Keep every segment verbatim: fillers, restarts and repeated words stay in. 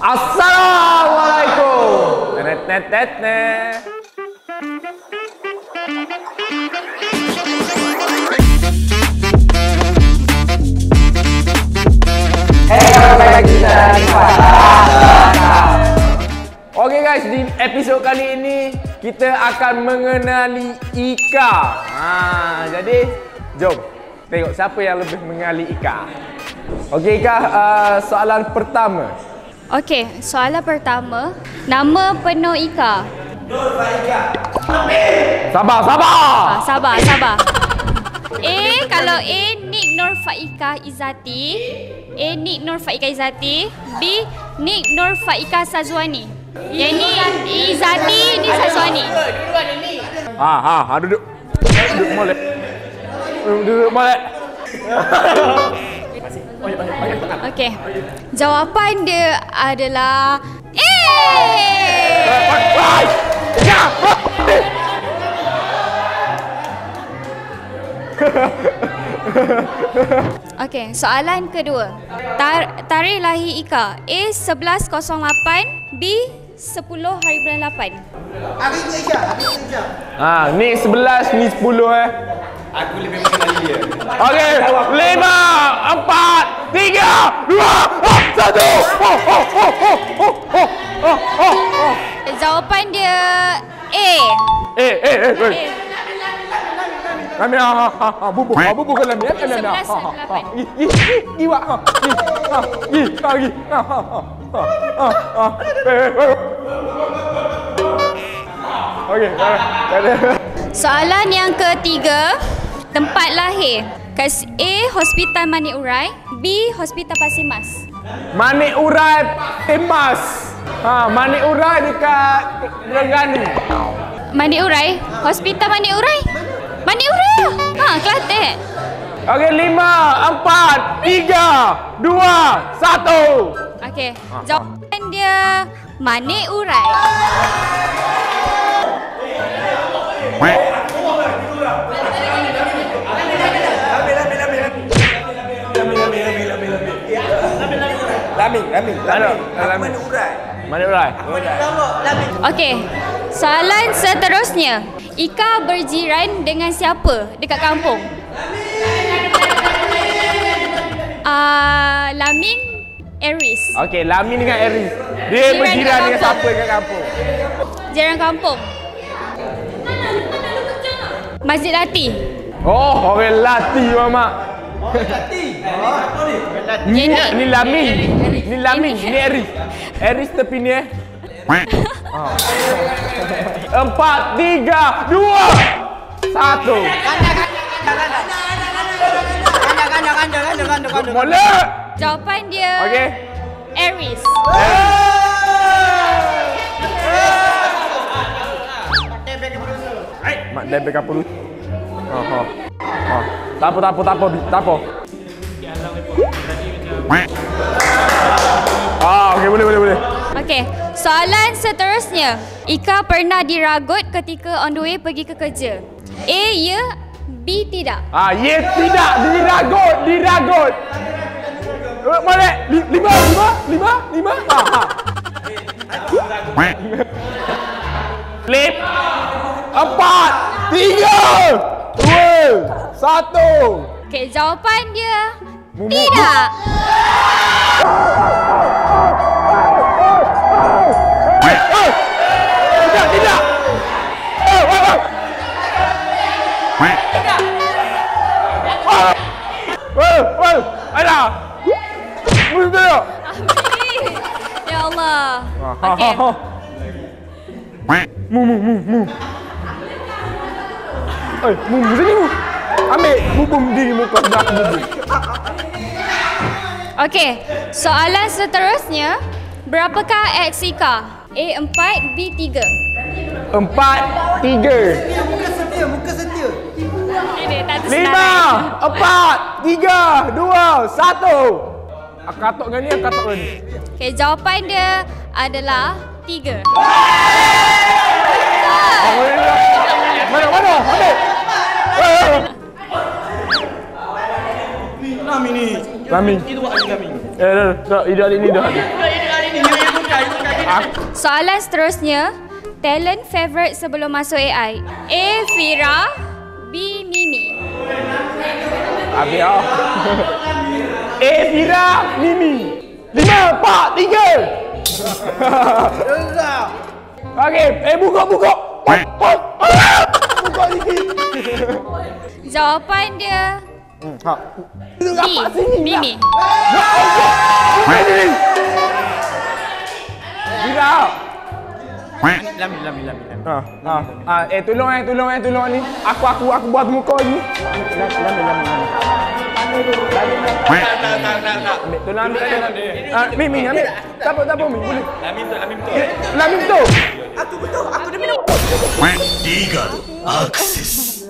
Assalamualaikum. Net net net net. Okey guys, di episod kali ini kita akan mengenali Ika. Ha, jadi jom tengok siapa yang lebih mengenali Ika. Okey Ika, uh, soalan pertama. Okey, soalan pertama, nama penuh Ika. Nur Faika. Sabar, sabar. Ah, sabar, sabar. A, kalau A, Nik Nur Faika Izzati. A, Nik Nur Faika Izzati. B, Nik Nur Faika Sazwani. Yang ni Izzati, ni Sazwani. Ha, ha, ha, duduk. Duduk molek. Duduk molek. Okey. Jawapan dia adalah A. Okey, soalan kedua. Tar tarikh lahir Ika. A sebelas kosong lapan, B sepuluh hari bulan lapan. Hari tu Isha, hari tu Isha. Ha, ni sebelas, ni sepuluh eh. Aku lebih mengenali dia. Okey, lima, empat, tiga, dua, satu. Oh, oh, oh, oh, oh, oh, oh, oh, oh. Jawapan dia A. Eh, eh, eh, eh. A. Kami ha ha ha bubuk ha bubuk kalau ni kan dah ha ha gi gi gi wak ha gi ha gi ha gi ha ha ha ha okey ada. Soalan yang ketiga, tempat lahir. Kas A, Hospital Manik Urai. B, Hospital Pasir Mas. Manik Urai Temas. Ha, Manik Urai dekat Terengganu. Manik Urai? Hospital Manik Urai? Manik Urai lah. Ha, Kelantan. Okey, lima, empat, tiga, dua, satu. Okey, jawapan dia Manik Urai. Laming, Laming, Laming. Manik Urai. Manik Urai. Okey, soalan seterusnya. Ika berjiran dengan siapa dekat kampung? Ah, uh, Laming, Eris. Okey, Lamin dengan Eris. Dia Jiran berjiran kat dengan kampung. siapa dekat kampung? Jiran kampung. Masjid Lati. Oh, orang Lati mama. Ni Jadi- ni Lamin. Ni Lamin, ni Eris. Eris tepi ni eh. Oh. Empat, tiga, dua, satu. Molek. Jawapan dia Okey. Eris. Mak dah beka perlu. Ha ha. Ha. Tak apa, tak apa, tak apa, tak apa. Ah, okey, boleh, boleh, boleh. Okey, soalan seterusnya. Ika pernah diragut ketika on the way pergi ke kerja. A, ya. B, tidak. Ah, ye tidak diragut, diragut. Molek. Lima, lima, lima, lima. Ha ha. Flip. Empat, tiga, dua, satu. Okey, jawapan dia Mumu. tidak. Eh, tidak, tidak. Eh, eh, eh. Eh, eh, ada. Mudah. Ya Allah. Okey. Mu, mu, mu, mu. Eh, mu, mu sini mu. Ambil bubum diri muka dah bubum. Okey, soalan seterusnya. Berapakah X Ika? A, empat, B, tiga. Empat, tiga. Muka setia, muka setia. Ini tak Lima, empat, tiga, dua, satu. Aku katok dengan ni, aku katok dengan ni. Okey, jawapan dia dah tiga. Mana, mana, mana? Lami ni. Lami. Itu adik kami. Eh, dah, dah, ide adik ni dah. Adik ni Soalan seterusnya, talent favourite sebelum masuk A I. A. Fira, B. Mimi. Habis ah. A. Fira, Mimi. Lima, empat, tiga. Okey, eh buka buka. Buka sikit. Jawapan dia Hmm, ha. B. Mimi. Fira. Lami, lami, lami. Ha, ha. Ah, eh tolong eh, tolong eh, tolong ni. Aku aku aku buat muka ni. Lami, lami, lami. Tak, tak, tak, tak, tak. Tolong ambil tolong. Ah, Mimi ambil. Tak apa, tak apa, Mimi. Boleh. Lami betul, lami betul. Lami betul. Aku betul, aku dah minum. Legal Access.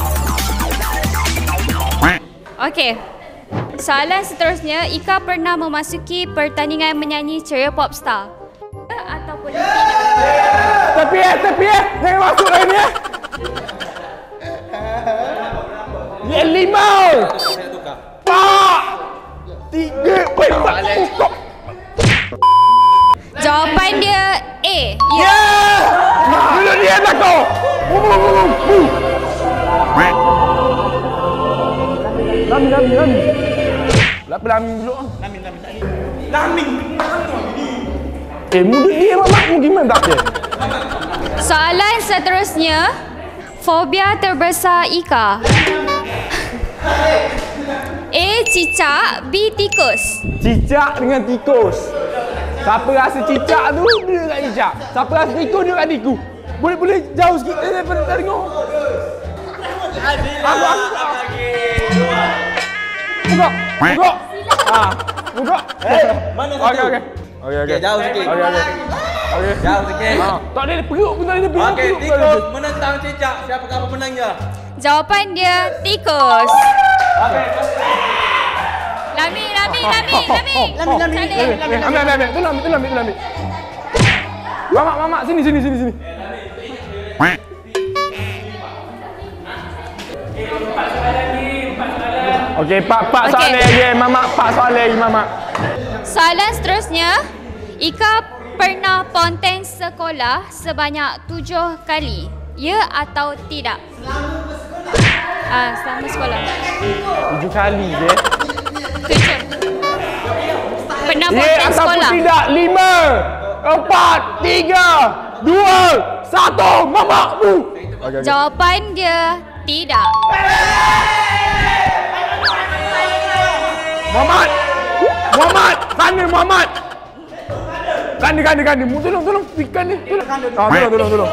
Okey. Soalan seterusnya, Ika pernah memasuki pertandingan menyanyi ceria popstar ataupun tidak? Tepi eh, tepi eh. Jangan masuk lagi ni eh. Ya lima. Empat. Tiga. Empat. Jawapan dia A. Ya. Ya. Dulu dia tak kau. Lami, lami, lami. Lapa lami dulu. Lami, lami, lami. Lami. Eh, mulut dia mamakmu gimana tak dia? Soalan seterusnya, fobia terbesar Ika. A. Cicak, B. Tikus. Cicak dengan tikus. Siapa rasa cicak tu, dia kat cicak. Siapa rasa tikus, dia kat tikus. Boleh boleh jauh sikit daripada tak tengok. Aku aku lagi. Buka. Buka. Ah, buka. Eh, mana satu? Okey okey. Okey okey. Jauh sikit. Okey okey. Okey. Jauh sikit. Ha, tak ada perut pun tak ada perut. Okey, tikus menentang cicak. Siapakah pemenangnya? Jawapan dia tikus. Okey. Lami, Lami, Lami, Lami. Lami, Lami. Cari. Ambil ambil ambil. Tolong ambil, tolong ambil, tolong ambil. Mamak, mamak, sini sini sini sini. Okey, pak pak Okey. soalan lagi, mamak, pak soalan lagi, mamak. Soalan seterusnya, Ika pernah ponten sekolah sebanyak tujuh kali. Ya atau tidak? Ah, selama sekolah. Tujuh kali je. Tujuh. Pernah Ya ponten ataupun sekolah? tidak? Lima, empat, tiga, dua, satu, mamakmu. Okey, okey. Jawapan dia tidak. Muhammad! Muhammad! Kana Muhammad! Kana, kana, kana. Mu tolong, tolong. Ikan ni. Tolong. Ah, tolong, tolong, tolong.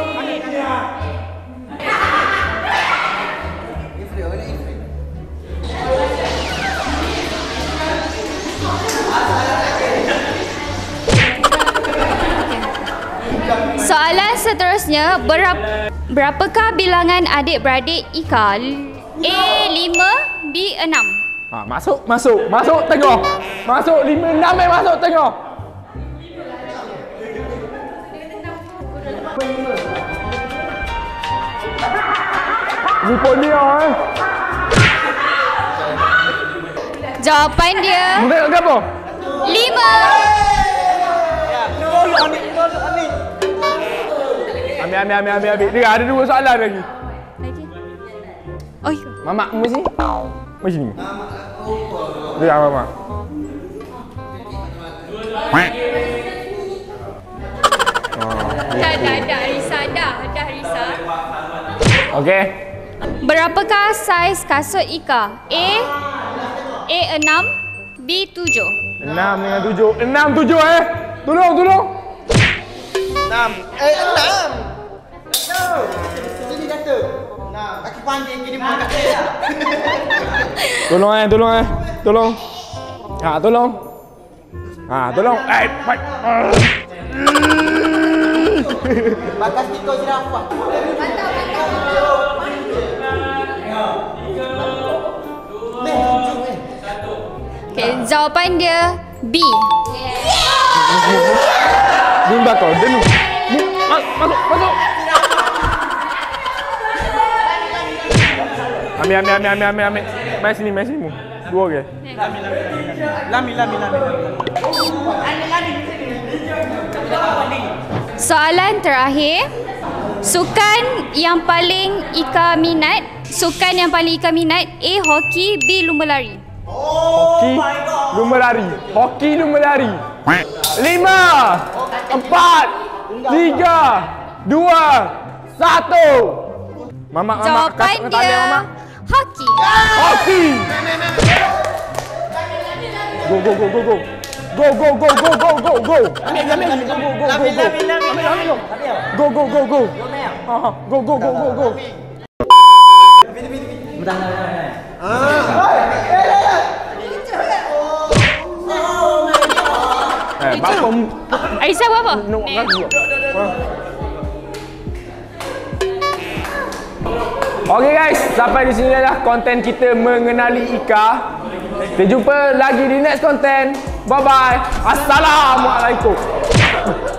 Soalan seterusnya, berap, berapakah bilangan adik-beradik Ika? A. lima, B. enam. Ha, masuk, masuk, masuk tengah. Masuk lima enam eh masuk tengah. Lupa dia eh. Jawapan dia Mu tengok ke apa? lima. Ambil, ambil, ambil, ambil, ambil. Dia ada dua soalan lagi. Lagi. Oh, ya. Mamak, mu sini. Mu sini. Dia mamak. Dah, dah, dah, Risa, dah, dah, Risa. Okey. Berapakah saiz kasut Ika? A. A enam, B tujuh. Enam dengan tujuh. Enam tujuh eh. Tolong, tolong. Enam. Eh, enam. Sini kata. Enam. Kaki panjang gini pun kat saya. Tolong eh, tolong eh. Tolong. Ha, tolong. Ha, tolong. Eh, baik. Bagas tikus jirafah. Okay, jawapan dia B. Ni bakal dia ni. Masuk, masuk. Ambil, ambil, ambil, ambil, ambil, ambil. Mai sini, mai sini mu. Dua ke? Lami, lami, lami. Lami, lami. Soalan terakhir. Sukan yang paling Ika minat. Sukan yang paling Ika minat. A. Hoki. B. Lumba lari. Hoki, lumba lari. Hoki, lumba lari. Lima, empat, tiga, dua, satu. Mama, mama, Jawapan kata tanya dia mama. hoki. Hoki. Go, go, go, go, go. Go, go, go, go, go, go, go. Ambil, ambil, ambil. Go, go, go, go, go. Ambil, ambil, go. Go, go, go, go. Ah, Go, go, go, go, go. Eh, bapa Aisyah buat apa? no lagi. Okey guys, sampai di sini dah konten kita mengenali Ika. Kita jumpa lagi di next konten. Bye bye. Assalamualaikum.